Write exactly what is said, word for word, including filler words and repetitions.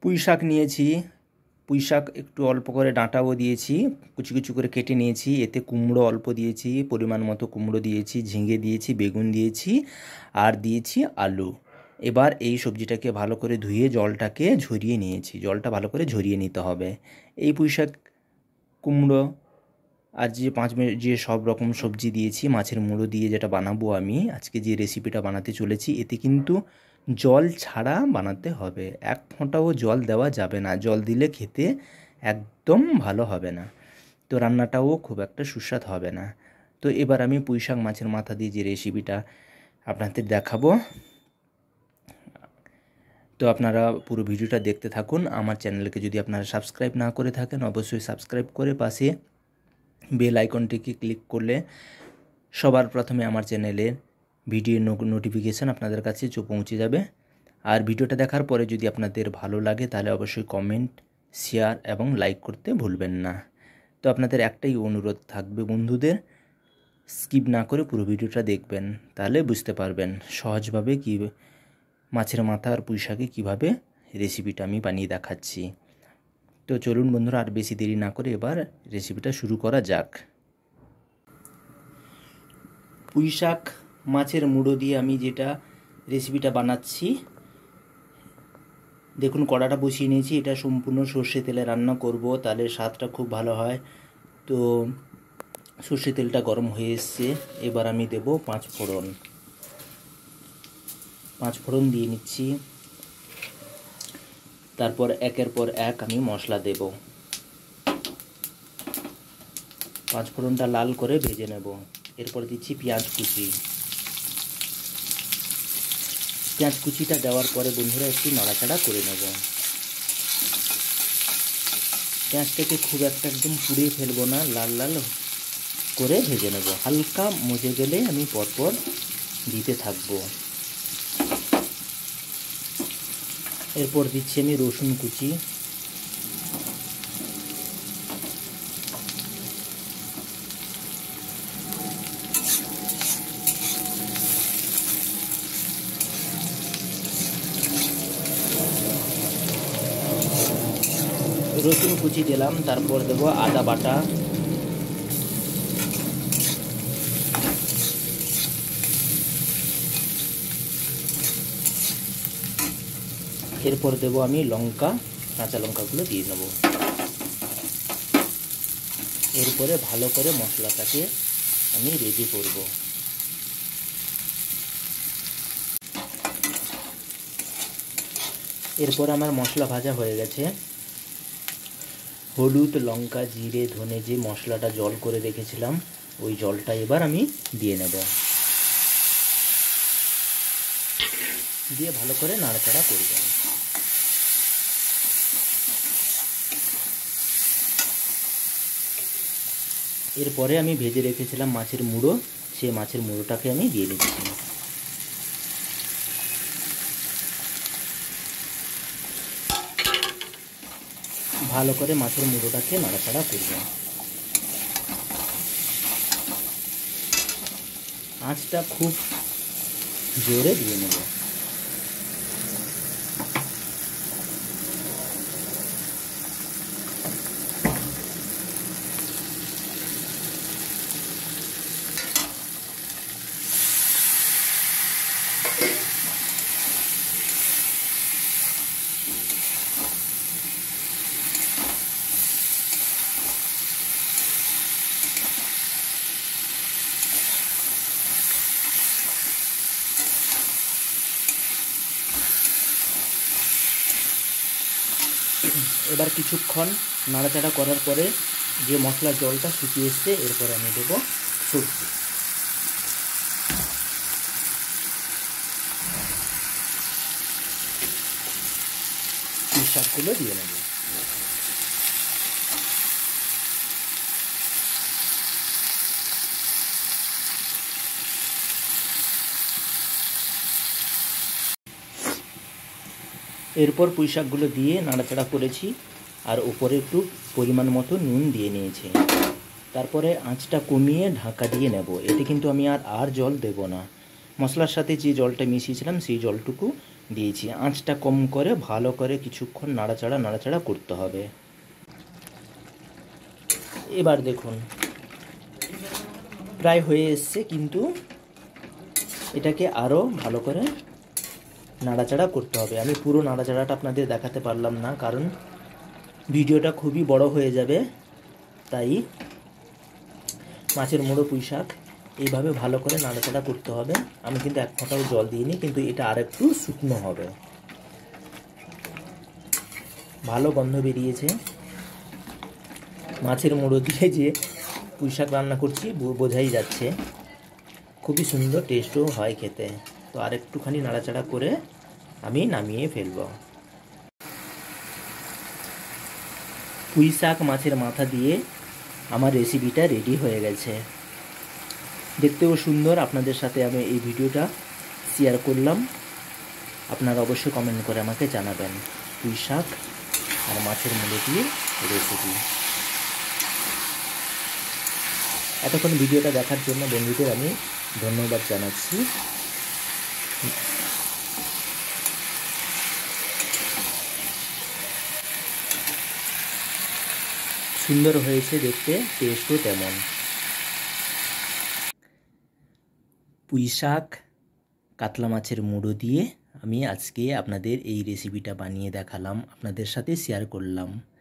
পুঁই শাক নিয়েছি, পুঁই শাক একটু অল্প করে ডাঁটাও দিয়েছি, কুচি কুচি করে কেটে নিয়েছি। এতে কুমড়ো অল্প দিয়েছি, পরিমাণ মতো কুমড়ো দিয়েছি, ঝিঙে দিয়েছি, বেগুন দিয়েছি আর দিয়েছি আলু। এবার এই সবজিটাকে ভালো করে ধুয়ে জলটাকে ঝরিয়ে নিয়েছি, জলটা ভালো করে ঝরিয়ে নিতে হবে। এই পুঁই শাক, কুমড়ো আর যে পাঁচ মিনিট যে সব রকম সবজি দিয়েছি, মাছের মুড়ো দিয়ে যেটা বানাবো আমি আজকে, যে রেসিপিটা বানাতে চলেছি, এতে কিন্তু জল ছাড়া বানাতে হবে। এক ফোঁটাও জল দেওয়া যাবে না, জল দিলে খেতে একদম ভালো হবে না, তো রান্নাটাও খুব একটা সুস্বাদ হবে না। তো এবার আমি পুঁই শাক মাছের মাথা দিয়ে যে রেসিপিটা আপনাদের দেখাবো, তো আপনারা পুরো ভিডিওটা দেখতে থাকুন। আমার চ্যানেলকে যদি আপনারা সাবস্ক্রাইব না করে থাকেন, অবশ্যই সাবস্ক্রাইব করে পাশে বেল আইকনটিকে ক্লিক করলে সবার প্রথমে আমার চ্যানেলের ভিডিও নোটিফিকেশান আপনাদের কাছে পৌঁছে যাবে। আর ভিডিওটা দেখার পরে যদি আপনাদের ভালো লাগে তাহলে অবশ্যই কমেন্ট, শেয়ার এবং লাইক করতে ভুলবেন না। তো আপনাদের একটাই অনুরোধ থাকবে বন্ধুদের, স্কিপ না করে পুরো ভিডিওটা দেখবেন, তাহলে বুঝতে পারবেন সহজভাবে কী মাছের মাথা আর পুঁই শাকে কীভাবে রেসিপিটা আমি বানিয়ে দেখাচ্ছি। তো চলুন বন্ধুরা, আর বেশি দেরি না করে এবার রেসিপিটা শুরু করা যাক। পুঁই শাক মাছের মুড়ো দিয়ে আমি যেটা রেসিপিটা বানাচ্ছি, দেখুন কড়াটা বসিয়ে নিয়েছি। এটা সম্পূর্ণ সর্ষে তেলে রান্না করব, তাহলে স্বাদটা খুব ভালো হয়। তো সর্ষে তেলটা গরম হয়ে এসছে, এবার আমি দেব পাঁচ ফোড়ন। পাঁচ ফোড়ন দিয়ে নিচ্ছি। তারপর একের পর এক আমি মশলা দেব। পাঁচ ফোড়নটা লাল করে ভেজে নেব। এরপর দিচ্ছি পেঁয়াজ কুচি। পেঁয়াজ কুচিটা দেওয়ার পরে বন্ধুরা একটু নাড়াচাড়া করে নেব। পেঁয়াজটাকে খুব একটা একদম পুড়িয়ে ফেলবো না, লাল লাল করে ভেজে নেব। হালকা মজে গেলে আমি পরপর দিতে থাকবো। এরপর দিচ্ছি আমি রসুন কুচি। রসুন কুচি দিলাম, তারপর দেবো আদা বাটা, এরপর দেবো আমি লঙ্কা, কাঁচা লঙ্কাগুলো দিয়ে নেব। এরপরে ভালো করে মশলাটাকে আমি রেডি করব। এরপর আমার মশলা ভাজা হয়ে গেছে। হলুদ, লঙ্কা, জিরে, ধনে যে মশলাটা জল করে রেখেছিলাম, ওই জলটা এবার আমি দিয়ে নেব। দিয়ে ভালো করে নাড়াচাড়া করব। এরপরে আমি ভেজে রেখেছিলাম মাছের মুড়ো, সেই মাছের মুড়োটাকে আমি দিয়ে দিচ্ছি। ভালো করে মাছের মুড়োটাকে নাড়াচাড়া করব। আঁচটা খুব জোরে দিয়ে নেব। এবার কিছুক্ষণ নাড়াচাড়া করার পরে যে মশলার জলটা শুকিয়ে এসছে, এরপরে আমি দেবো সরষে। পুঁই শাকগুলো দিয়ে নেব। এরপর পুঁই শাকগুলো দিয়ে নাড়াচাড়া করেছি, আর উপরে একটু পরিমাণ মতো নুন দিয়ে নিয়েছি। তারপরে আঁচটা কমিয়ে ঢাকা দিয়ে নেব। এতে কিন্তু আমি আর আর জল দেব না। মশলার সাথে যে জলটা মিশিয়েছিলাম সেই জলটুকু দিয়েছি। আঁচটা কম করে ভালো করে কিছুক্ষণ নাড়াচাড়া নাড়াচাড়া করতে হবে। এবার দেখুন প্রায় হয়ে এসছে, কিন্তু এটাকে আরও ভালো করে নাড়াচাড়া করতে হবে। আমি পুরো নাড়াচাড়াটা আপনাদের দেখাতে পারলাম না, কারণ ভিডিওটা খুবই বড় হয়ে যাবে। তাই মাছের মুড়ো পুঁই শাক এইভাবে ভালো করে নাড়াচাড়া করতে হবে। আমি কিন্তু এক ফোঁটাও জল দিইনি, কিন্তু এটা আরেকটু শুকনো হবে। ভালো গন্ধ বেরিয়েছে। মাছের মুড়ো দিয়ে যে পুঁই শাক রান্না করছি বোঝাই যাচ্ছে। খুবই সুন্দর টেস্টও হয় খেতে। তো আরেকটুখানি নাড়াচাড়া করে আমি নামিয়ে ফেলব। পুঁই শাক মাছের মাথা দিয়ে আমার রেসিপিটা রেডি হয়ে গেছে। দেখতেও সুন্দর। আপনাদের সাথে আমি এই ভিডিওটা শেয়ার করলাম। আপনারা অবশ্যই কমেন্ট করে আমাকে জানাবেন পুঁই শাক আর মাছের মুড়ো দিয়ে রেসিপি। এতক্ষণ ভিডিওটা দেখার জন্য বন্ধুদের আমি ধন্যবাদ জানাচ্ছি। সুন্দর হয়েছে দেখতে, টেস্টও তেমন। পুঁই শাক কাতলা মাছের মুড়ো দিয়ে আমি আজকে আপনাদের এই রেসিপিটা বানিয়ে দেখালাম, আপনাদের সাথে শেয়ার করলাম।